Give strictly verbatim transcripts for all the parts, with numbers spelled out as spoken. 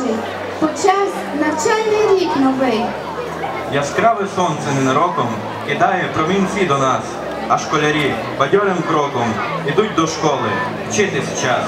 робочий, почався навчальний рік новий. Яскраве сонце ненароком кидає промінці до нас, а школярі бадьорим кроком ідуть до школи, вчитись час.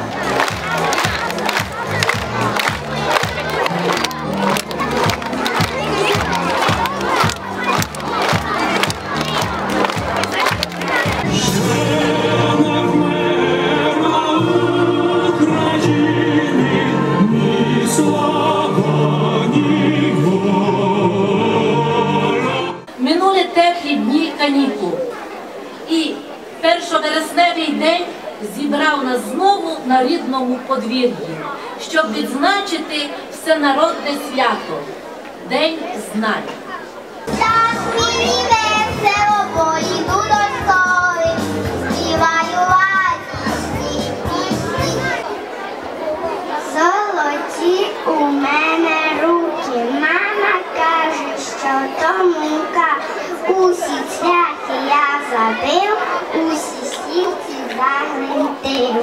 Минули теплі дні канікул, і першовересневий день зібрав нас знову на рідному подвір'ї, щоб відзначити всенародне свято – День знань. Так мені весело, поїду до школи, співаю радісні пісні. Золоті у мене руки, мама каже, що то мука. Усі цвяхи я забив, усі стільці загвинтив.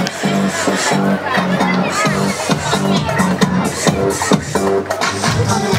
I'm